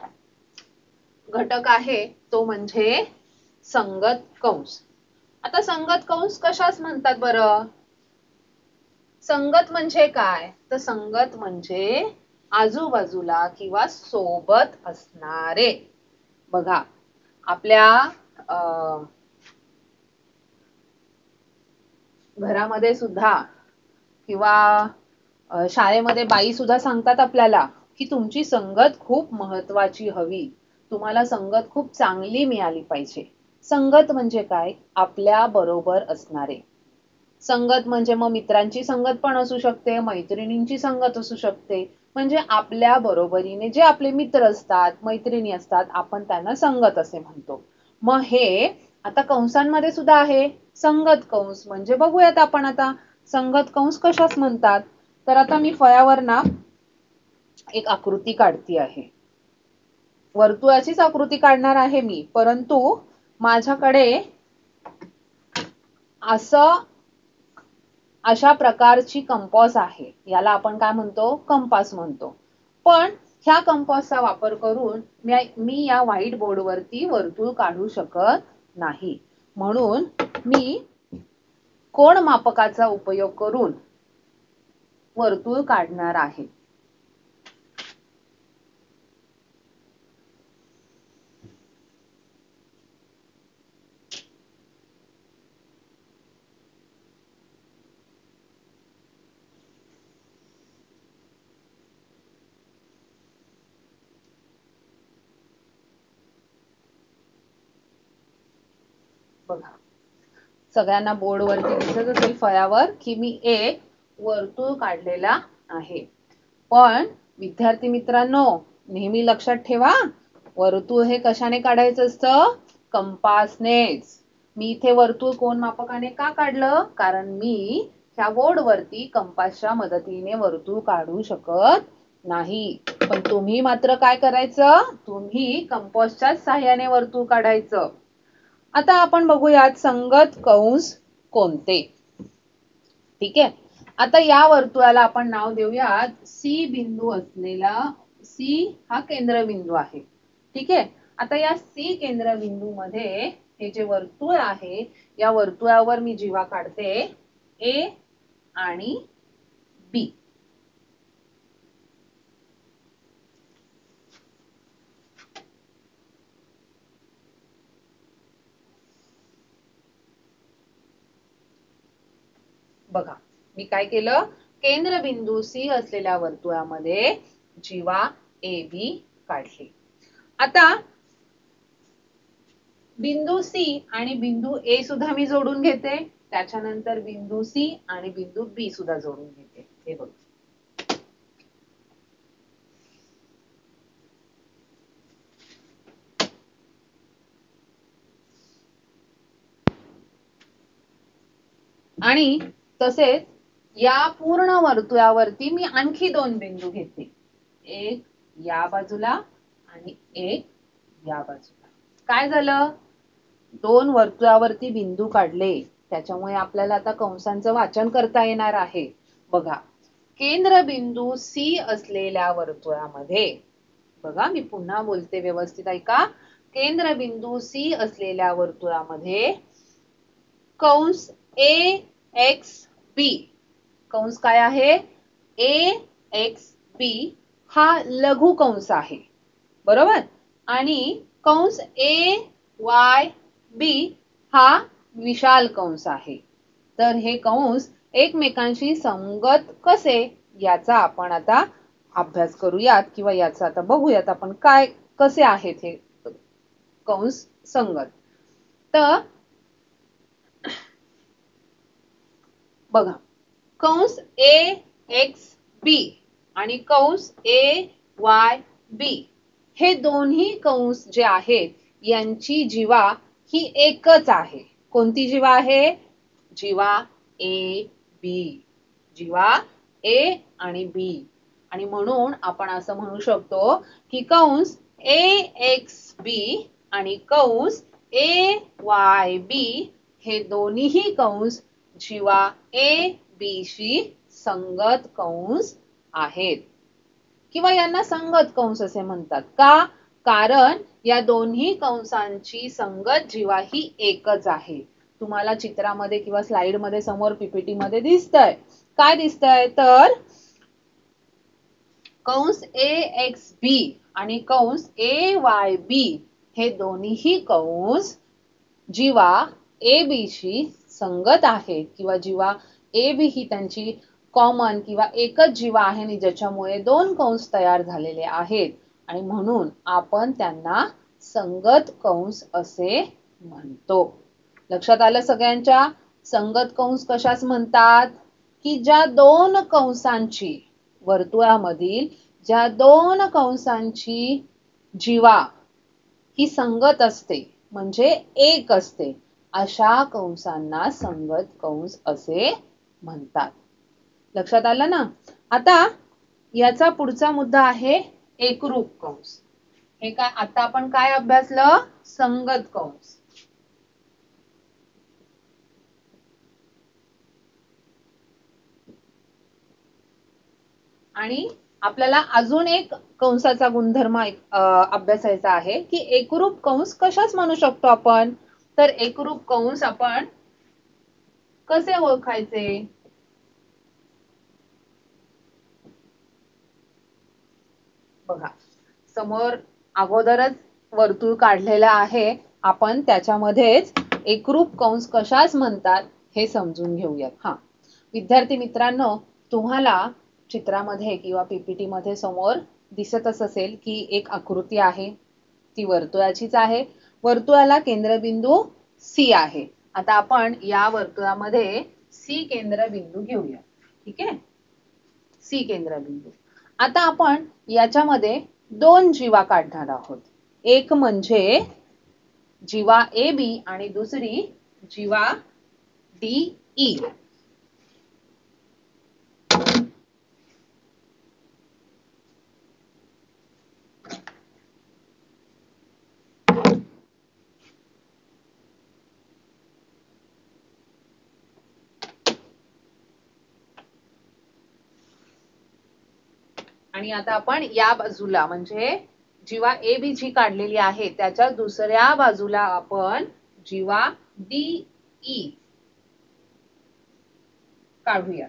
घटक आहे तो म्हणजे संगत कंस. आता संगत कंस कशास म्हणतात बरं. संगत म्हणजे काय, तर संगत म्हणजे आजूबाजूला किंवा सोबत असणारे. बघा आपल्या अं, घरामध्ये सुद्धा किंवा शाळेमध्ये बाई सुद्धा सांगतात आपल्याला की तुमची संगत खूप महत्वाची हवी, तुम्हाला संगत खूप चांगली मिळाली पाहिजे. संगत म्हणजे काय, आपल्या बरोबर असणारे. संगत म्हणजे मग मित्रांची संगत पण असू शकते, मैत्रिणींची संगत असू शकते. म्हणजे आपल्या बरोबरीने जे आपले मित्र असतात, मैत्रिणी असतात, आपण त्यांना संगत असे म्हणतो. मग हे आता कंसांमध्ये सुद्धा आहे संगत कंस. म्हणजे बघूयात आपण आता संगत कंस कशास म्हणतात. तर आता मी फळ्यावर ना एक आकृती काढती आहे. वर्तुळाचीच आकृती काढणार आहे मी, परंतु माझ्याकडे असं अशा प्रकारची कंपास आहे. याला आपण काय म्हणतो, कंपास म्हणतो. पण ह्या कंपासचा वापर करून मी मी या व्हाईट बोर्डवरती वर्तुळ काढू शकत नाही. म्हणून मी कोन मापकाचा उपयोग करून वर्तुळ काढणार आहे. बघा, सगळ्यांना बोर्ड वरती दिसत असेल फळ्यावर की मी एक वर्तुळ काढलेला आहे. पण विद्यार्थी मित्रांनो, नेहमी लक्षात ठेवा, वर्तुळ हे कशाने काढायचं असतं? कंपासनेच. मी इथे वर्तुळ कोन मापकाने का काढलं? कारण मी ह्या बोर्ड वरती कंपासच्या मदतीने वर्तुळ काढू शकत नाही. पण तुम्ही मात्र काय करायचं? तुम्ही कंपासच्या साहाय्याने वर्तुळ काढायचं. आता आपण बघूयात संगत कंस कोणते. ठीक आहे. आता या वर्तुळाला आपण नाव देऊयात सी बिंदू असलेला, सी हा केंद्रबिंदू आहे. ठीक आहे. आता या सी केंद्रबिंदू मध्ये हे जे वर्तुळ आहे, या वर्तुळावर मी जीवा काढते ए आणि बी. बघा, मी काय केलं? केंद्रबिंदू सी असलेल्या वर्तुळामध्ये जीवा ए बी काढली. आता बिंदू सी आणि बिंदू ए सुद्धा मी जोडून घेते. त्याच्यानंतर बिंदू सी आणि बिंदू बी सुद्धा जोडून घेते. हे बघ, आणि तसेच या पूर्ण वर्तुळावरती मी आणखी दोन बिंदू घेते. एक या बाजूला आणि एक या बाजूला. काय झालं? दोन वर्तुळावरती बिंदू काढले. त्याच्यामुळे आपल्याला आता कंसांचं वाचन करता येणार आहे. बघा, केंद्रबिंदू सी असलेल्या वर्तुळामध्ये, बघा मी पुन्हा बोलते, व्यवस्थित ऐका. केंद्रबिंदू सी असलेल्या वर्तुळामध्ये कंस ए एक्स बी, कंस काय आहे? ए एक्स बी हा लघु कंस आहे, बरोबर? आणि कंस ए वाय बी हा विशाल कंस आहे. तर हे कंस एकमेकांशी संगत कसे, याचा आपण आता अभ्यास करूयात, किंवा याचा आता बघूयात आपण काय कसे आहेत हे कंस संगत. तर बघा, कंस ए एक्स बी आणि कंस ए वाय बी हे दोन्ही कंस जे आहेत, यांची जीवा ही एकच आहे. कोणती जीवा आहे? जीवा ए बी. जीवा ए आणि बी. आणि म्हणून आपण असं म्हणू शकतो की कंस ए एक्स बी आणि कंस ए वाय बी हे दोन्हीही कंस जीवा ए बी शी संगत कंस आहेत, किंवा यांना संगत कंस असे म्हणतात. का? कारण या दोन्ही कंसांची संगत जीवा ही एकच आहे. तुम्हाला चित्रामध्ये किंवा स्लाइड मध्ये समोर पीपीटी मध्ये दिसतंय. काय दिसतंय? तर कंस ए एक्स बी आणि कंस ए वाय बी हे दोन्हीही कंस जीवा ए बी शी संगत आहेत, किंवा जीवा ए बी ही त्यांची कॉमन किंवा एकच जीवा आहे, आणि ज्याच्यामुळे दोन कंस तयार झालेले आहेत, आणि म्हणून आपण त्यांना संगत कंस असे म्हणतो. लक्षात आलं सगळ्यांच्या? संगत कंस कशास म्हणतात? की ज्या दोन कंसांची, वर्तुळामधील ज्या दोन कंसांची जीवा ही संगत असते, म्हणजे एक असते, अशा कंसांना संगत कंस असे म्हणतात. लक्षात आलं ना? आता याचा पुढचा मुद्दा आहे एकरूप कंस. हे काय, आता आपण काय अभ्यासलं? संगत कंस. आणि आपल्याला अजून एक कंसाचा गुणधर्म अभ्यासायचा आहे की एकरूप कंस कशाच म्हणू शकतो आपण. तर एकरूप कंस आपण कसे ओळखायचे. बघा, समोर अगोदरच वर्तुळ काढलेलं आहे. आपण त्याच्यामध्येच एकरूप कंस कशाच म्हणतात हे समजून घेऊयात. हा, विद्यार्थी मित्रांनो, तुम्हाला चित्रामध्ये किंवा पीपीटी मध्ये समोर दिसतच असेल की एक आकृती आहे, ती वर्तुळाचीच आहे. वर्तुळाला केंद्रबिंदू सी आहे. आता आपण या वर्तुळामध्ये सी केंद्रबिंदू घेऊया. ठीक आहे, सी केंद्रबिंदू. आता आपण याच्यामध्ये दोन जीवा काढणार आहोत. एक म्हणजे जीवा ए बी आणि दुसरी जीवा डी ई. आणि आता आपण या बाजूला म्हणजे जीवा ए बी जी काढलेली आहे त्याच्या दुसऱ्या बाजूला आपण जीवा डी ई काढूया.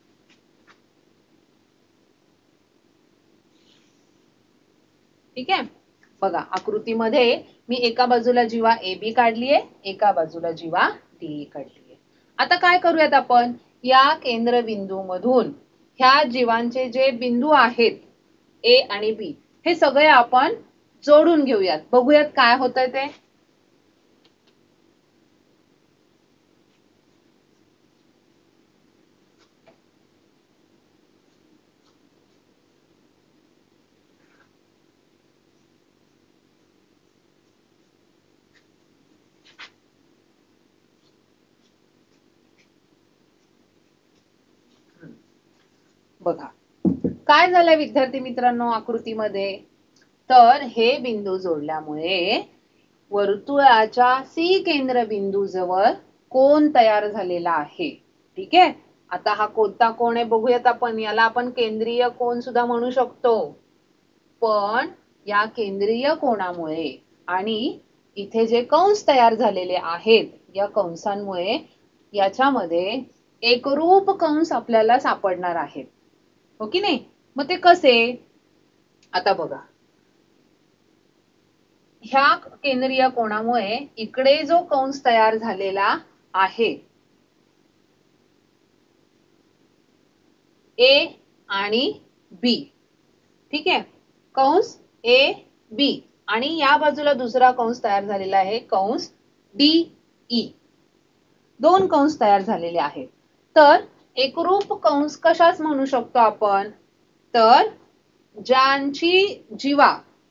ठीक आहे, बघा आकृतीमध्ये मी एका बाजूला जीवा ए बी काढलीये, एका बाजूला जीवा डी ई काढलीये. आता काय करूयात आपण, या केंद्रबिंदू मधून ह्या जीवांचे जे बिंदू आहेत ए आणि बी हे सगळे आपण जोडून घेऊयात. बघूयात काय होतंय ते. बघा काय झालंय विद्यार्थी मित्रांनो आकृतीमध्ये. तर हे बिंदू जोडल्यामुळे वर्तुळाच्या सी केंद्रबिंदू जवळ कोन तयार झालेला आहे. ठीक आहे, आता हा कोणता कोण आहे बघूयात आपण. याला आपण केंद्रीय कोन सुद्धा म्हणू शकतो. पण या केंद्रीय कोनामुळे आणि इथे जे कंस तयार झालेले आहेत या कंसांमुळे याच्यामध्ये एकरूप कंस आपल्याला सापडणार आहेत. हो की नाही. मग ते कसे, आता बघा, ह्या केंद्रीय कोनामुळे इकडे जो कंस तयार झालेला आहे ए आणि बी. ठीक आहे, कंस ए बी आणि या बाजूला दुसरा कंस तयार झालेला आहे कंस डी ई. दोन कंस तयार झालेले आहेत. तर एकरूप कंस कशाच म्हणू शकतो आपण, तर ज्यांची जीवा,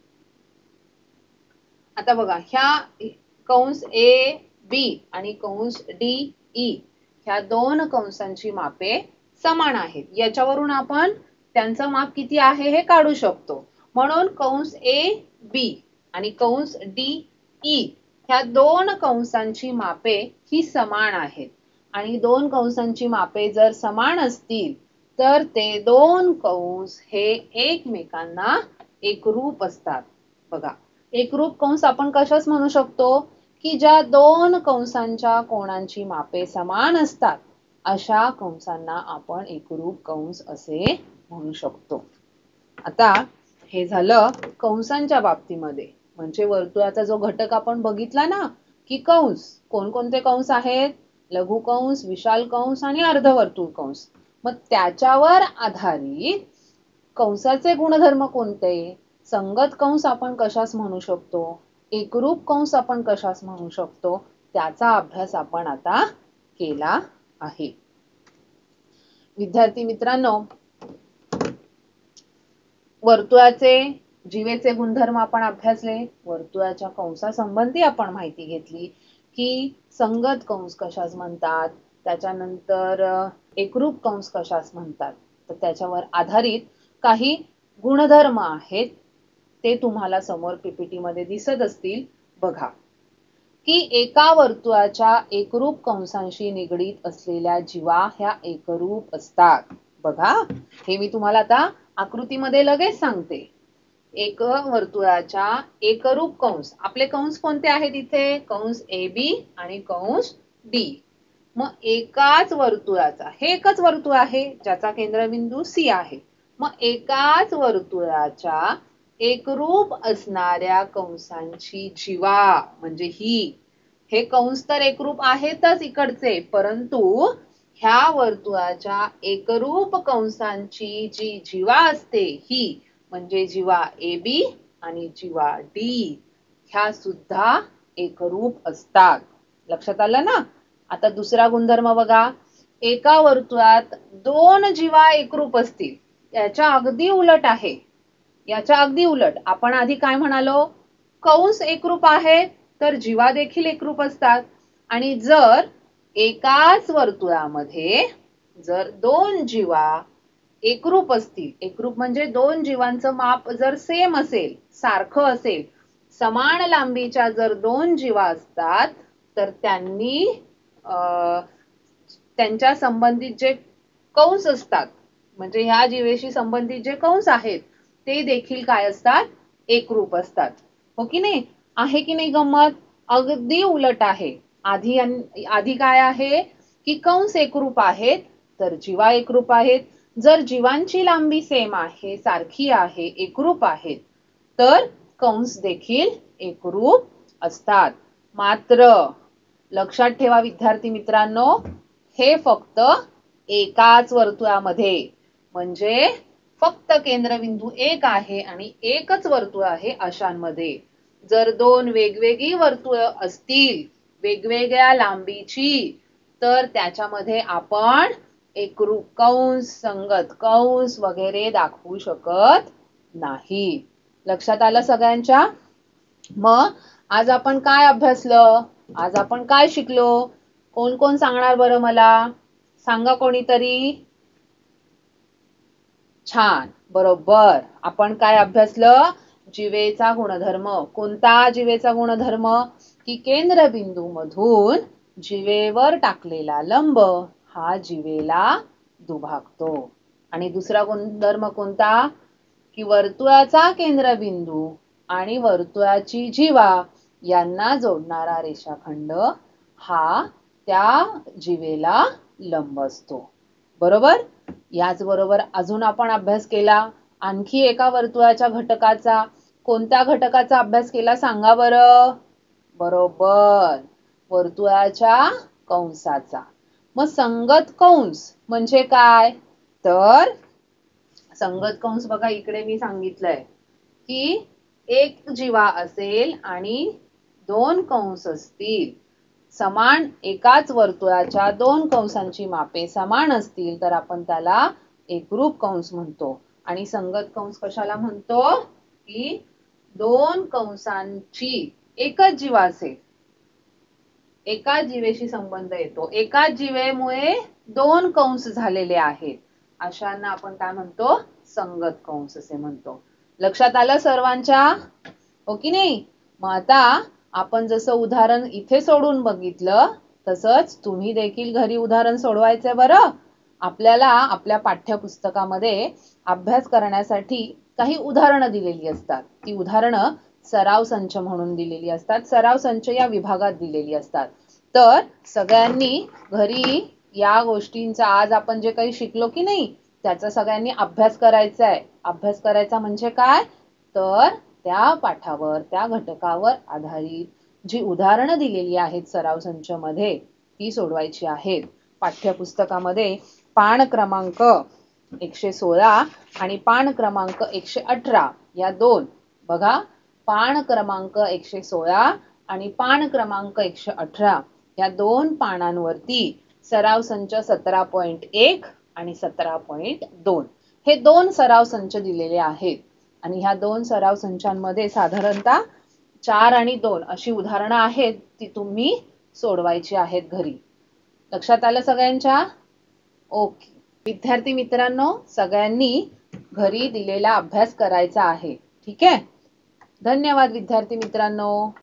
आता बघा ह्या कंस ए बी आणि कंस डी ई ह्या दोन कंसांची मापे समान आहेत. याच्यावरून आपण त्यांचं माप किती आहे हे काढू शकतो. म्हणून कंस ए बी आणि कंस डी ई ह्या दोन कंसांची मापे ही समान आहेत. आणि दोन कंसांची मापे जर समान असतील तर ते दोन कंस हे एकमेकांना एकरूप असतात. बघा, एकरूप कंस आपण कशाच म्हणू शकतो की ज्या दोन कंसांच्या कोनांची मापे समान असतात अशा कंसांना आपण एकरूप कंस असे म्हणू शकतो. आता हे झालं कंसांच्या बाबतीमध्ये. म्हणजे वर्तुळाचा जो घटक आपण बघितला ना की कंस, कोणकोणते कंस आहेत, लघु कंस, विशाल कंस आणि अर्धवर्तुळ कंस. मग त्याच्यावर आधारित कंसाचे गुणधर्म कोणते, संगत कंस आपण कशास म्हणू शकतो, एकरूप कंस आपण कशास म्हणू शकतो, त्याचा अभ्यास आपण आता केला आहे. विद्यार्थी मित्रांनो, वर्तुळाचे जीवेचे गुणधर्म आपण अभ्यासले. वर्तुळाच्या कंसासंबंधी आपण माहिती घेतली की संगत कंस कशास म्हणतात, त्याच्यानंतर एकरूप कंस कशास म्हणतात. तर त्याच्यावर आधारित काही गुणधर्म आहेत, ते तुम्हाला समोर पीपीटी मध्ये दिसत असतील. बघा की एका वर्तुळाच्या एकरूप कंसांशी निगडीत असलेल्या जीवा ह्या एकरूप असतात. बघा, हे मी तुम्हाला आता आकृतीमध्ये लगेच सांगते. एक वर्तुळाच्या एकरूप कंस, आपले कंस कोणते आहेत इथे? कंस ए बी आणि कंस डी. मग एकाच वर्तुळाचा, हे एकच वर्तुळ आहे ज्याचा केंद्रबिंदू सी आहे. मग एकाच वर्तुळाच्या एकरूप असणाऱ्या कंसांची जीवा म्हणजे ही, हे कंस तर एकरूप आहेतच इकडचे, परंतु ह्या वर्तुळाच्या एकरूप कंसांची जी जीवा असते ही म्हणजे जीवा ए बी आणि जीवा डी, ह्या सुद्धा एकरूप असतात. लक्षात आलं ना? आता दुसरा गुणधर्म बघा, एका वर्तुळात दोन जीवा एकरूप असतील, याच्या अगदी उलट आहे. याच्या अगदी उलट आपण आधी काय म्हणालो? कंस एकरूप आहे तर जीवा देखील एकरूप असतात. आणि जर एकाच वर्तुळामध्ये जर दोन जीवा एकरूप असतील, एकरूप म्हणजे दोन जीवांचं माप जर सेम असेल, सारखं असेल, समान लांबीच्या जर दोन जीवा असतात, तर त्यांनी अं, त्यांच्या संबंधित जे कंस असतात, म्हणजे ह्या जीवेशी संबंधित जे कंस आहेत ते देखील काय असतात? एकरूप असतात. हो की नाही? आहे की नाही गंमत? अगदी उलट आहे. आधी आधी काय आहे की कंस एकरूप आहेत तर जीवा एकरूप आहेत. जर जीवांची लांबी सेम आहे, सारखी आहे, एकरूप आहेत, तर कंस देखील एकरूप असतात. मात्र लक्षात ठेवा विद्यार्थी मित्रांनो, हे फक्त एकाच वर्तुळामध्ये, म्हणजे फक्त केंद्रबिंदू एक आहे आणि एकच वर्तुळ आहे अशांमध्ये. जर दोन वेगवेगळी वर्तुळ असतील वेगवेगळ्या लांबीची, तर त्याच्यामध्ये आपण एकरूप कंस, संगत कंस वगैरे दाखवू शकत नाही. लक्षात आलं सगळ्यांच्या? मग आज आपण काय अभ्यासलं? आज आपण काय शिकलो? कोण कोण सांगणार बरं मला? सांगा कोणीतरी. छान, बरोबर. आपण काय अभ्यासलं? जीवेचा गुणधर्म. कोणता जीवेचा गुणधर्म? की केंद्रबिंदू मधून जीवेवर टाकलेला लंब हा जीवेला दुभागतो. आणि दुसरा गुणधर्म कोणता? की वर्तुळाचा केंद्रबिंदू आणि वर्तुळाची जीवा यांना जोडणारा रेषाखंड हा त्या जीवेला लंब असतो. बरोबर? याचबरोबर अजून आपण अभ्यास केला आणखी एका वर्तुळाच्या घटकाचा. कोणत्या घटकाचा अभ्यास केला सांगा बरं? बरोबर, वर्तुळाच्या कंसाचा. मग संगत कंस म्हणजे काय? तर संगत कंस बघा इकडे मी सांगितलंय की एक जीवा असेल आणि दोन कंस असतील, समान एकाच वर्तुळाच्या दोन कंसांची मापे समान असतील तर आपण त्याला एकरूप कंस म्हणतो. आणि संगत कंस कशाला म्हणतो? की दोन कंसांची एकच जीवा असेल, एकाच जीवेशी संबंध येतो, एकाच जीवेमुळे दोन कंस झालेले आहेत, अशांना आपण काय म्हणतो? संगत कंस असे म्हणतो. लक्षात आलं सर्वांच्या? हो की नाही? मग आता आपण जसं उदाहरण इथे सोडून बघितलं तसंच तुम्ही देखील घरी उदाहरण सोडवायचंय बरं. आपल्याला आपल्या पाठ्यपुस्तकामध्ये अभ्यास करण्यासाठी काही उदाहरणं दिलेली असतात. ती उदाहरणं सराव संच म्हणून दिलेली असतात. सराव संच या विभागात दिलेली असतात. तर सगळ्यांनी घरी या गोष्टींचा आज आपण जे काही शिकलो की नाही त्याचा सगळ्यांनी अभ्यास करायचा आहे. अभ्यास करायचा म्हणजे काय? तर त्या पाठावर, त्या घटकावर आधारित जी उदाहरणं दिलेली आहेत सराव संच मध्ये ती सोडवायची आहेत. पाठ्यपुस्तकामध्ये पान क्रमांक एकशे सोळा आणि पान क्रमांक एकशे अठरा या दोन, बघा, पान क्रमांक एकशे सोळा आणि पान क्रमांक एकशे अठरा या दोन पानांवरती सराव संच सतरा पॉइंट एक आणि सतरा पॉइंट दोन हे दोन सराव संच दिलेले आहेत. आणि ह्या दोन सराव संचांमध्ये साधारणतः चार आणि दोन अशी उदाहरणं आहेत, ती तुम्ही सोडवायची आहेत घरी. लक्षात आलं सगळ्यांच्या? ओके. विद्यार्थी मित्रांनो, सगळ्यांनी घरी दिलेला अभ्यास करायचा आहे. ठीक आहे? धन्यवाद विद्यार्थी मित्रांनो.